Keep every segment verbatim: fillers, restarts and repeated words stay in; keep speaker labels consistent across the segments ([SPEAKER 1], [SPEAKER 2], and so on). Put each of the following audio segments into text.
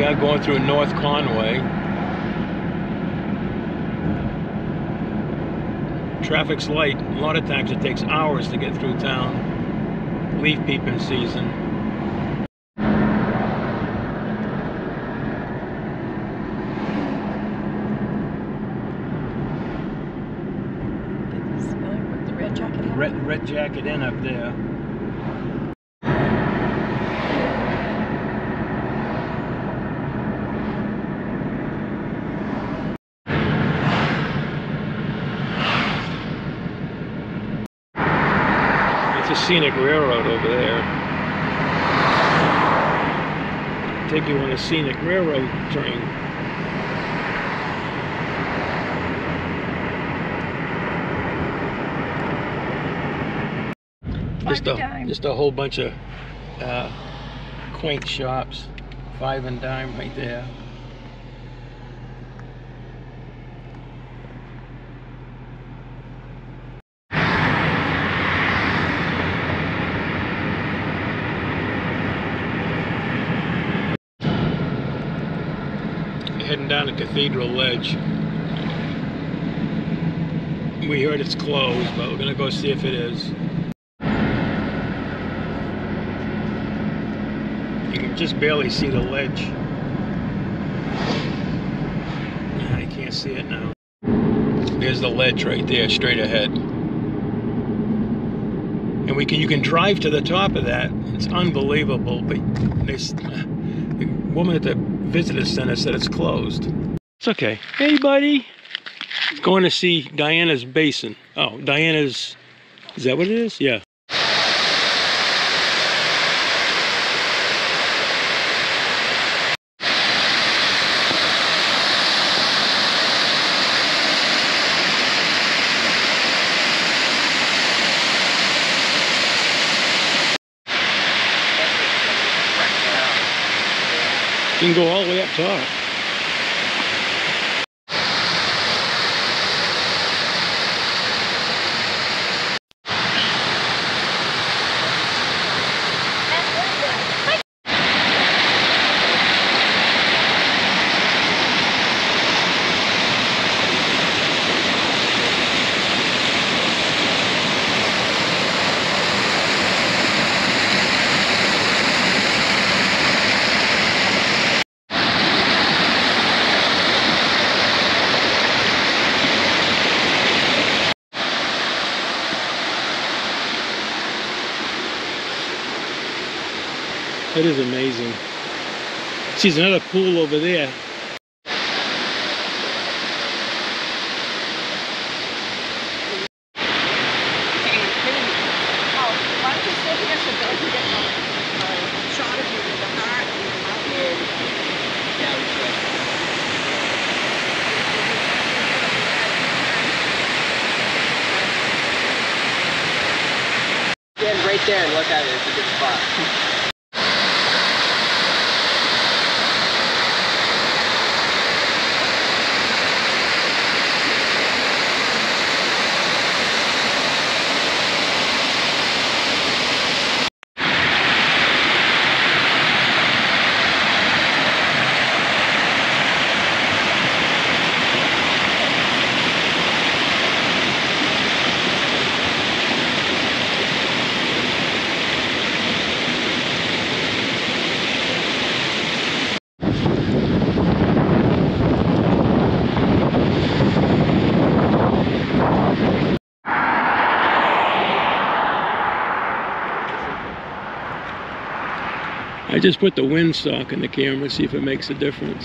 [SPEAKER 1] are going through North Conway. Traffic's light. A lot of times it takes hours to get through town. Leaf peeping season.
[SPEAKER 2] The red jacket in?
[SPEAKER 1] Red, red jacket in up there. It's a scenic railroad over there. Take you on a scenic railroad train. Just a, just a whole bunch of uh, quaint shops. Five and dime right there. Heading down the Cathedral Ledge. We heard it's closed, but we're gonna go see if it is. You can just barely see the ledge. I can't see it now. There's the ledge right there, straight ahead. And we can you can drive to the top of that. It's unbelievable, but they, the woman at the visitor center said it's closed. It's okay. Hey, buddy. Going to see Diana's Basin. Oh, Diana's... Is that what it is? Yeah. You can go all the way up top. That is amazing. See, there's another pool over there.
[SPEAKER 3] Stand right there and look at it. It's a good spot.
[SPEAKER 1] I just put the windsock in the camera, see if it makes a difference.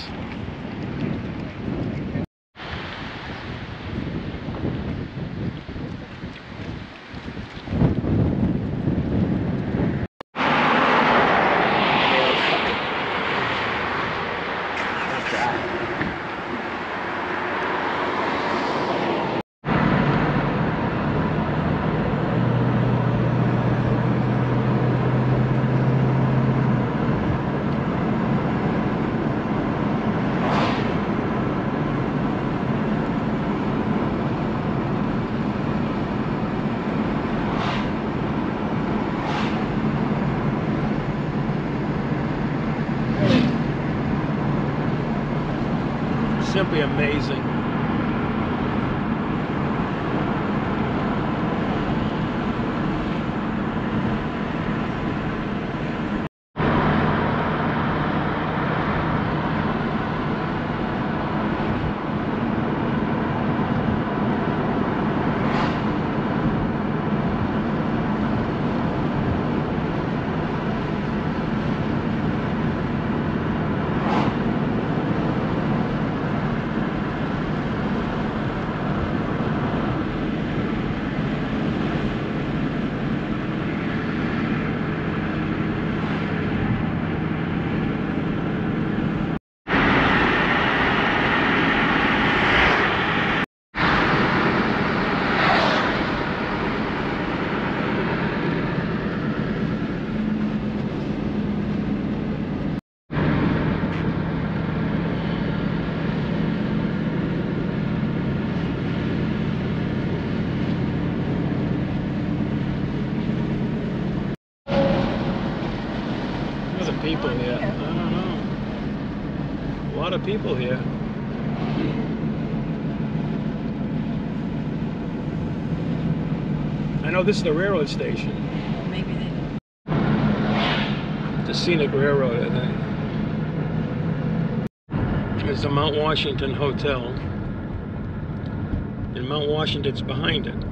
[SPEAKER 1] be amazing. People here. I don't know. A lot of people here. I know this is the railroad station.
[SPEAKER 2] Well, maybe they didn't.
[SPEAKER 1] The scenic railroad, I think. There's the Mount Washington Hotel. And Mount Washington's behind it.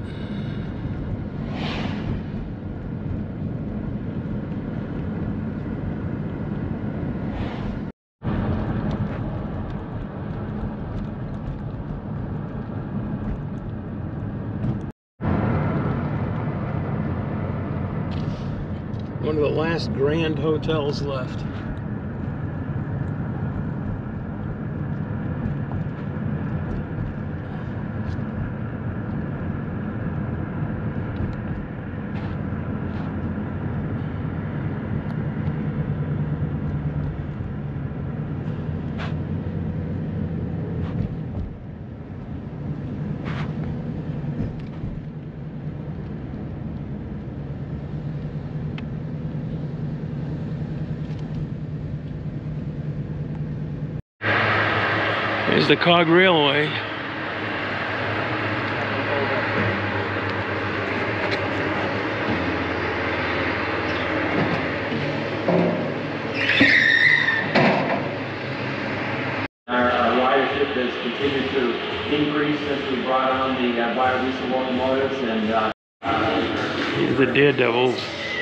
[SPEAKER 1] One of the last grand hotels left. There's the Cog Railway.
[SPEAKER 4] Our, our ridership has continued to increase since we brought on the uh, biodiesel locomotives, and uh, uh,
[SPEAKER 1] These are the daredevils.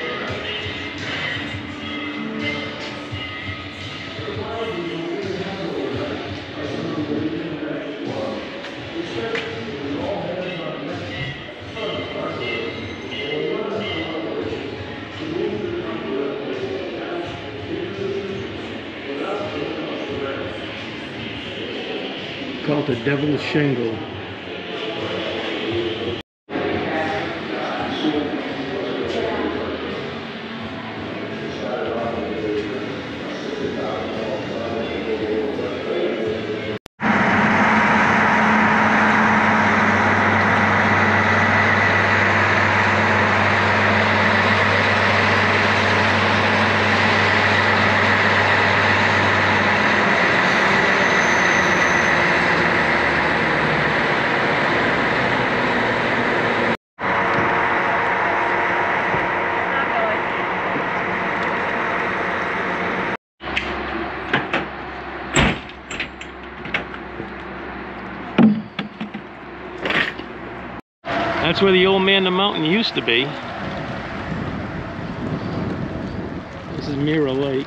[SPEAKER 1] Called the Devil's Shingle. That's where the old man the mountain used to be. This is Mirror Lake.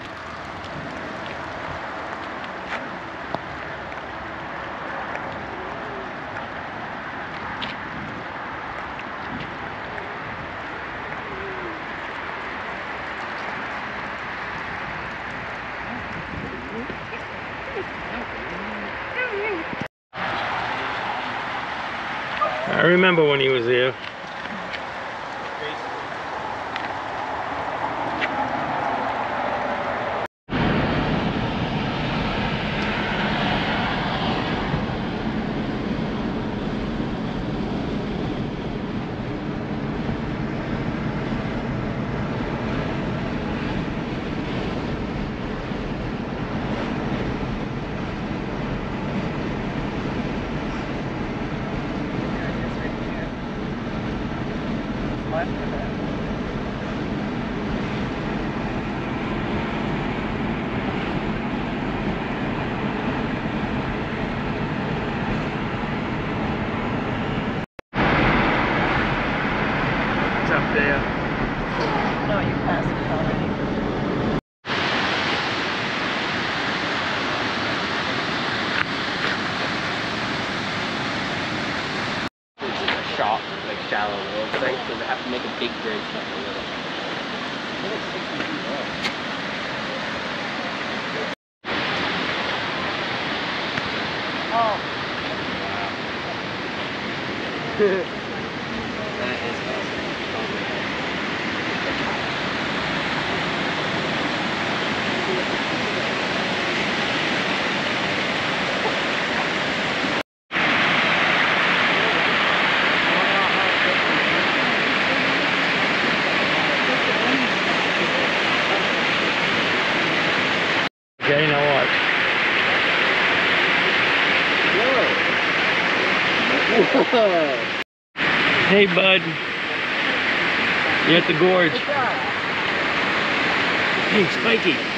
[SPEAKER 1] I remember when he was here.
[SPEAKER 2] No, you passed it already.
[SPEAKER 3] It's just a shop, like shallow little thing, so they have to make a big bridge, not a little. It's like sixty feet long.
[SPEAKER 2] Oh.
[SPEAKER 3] That is awesome.
[SPEAKER 1] Okay, now watch.
[SPEAKER 3] Whoa!
[SPEAKER 1] Hey, bud. You're at the gorge. Hey, Spiky.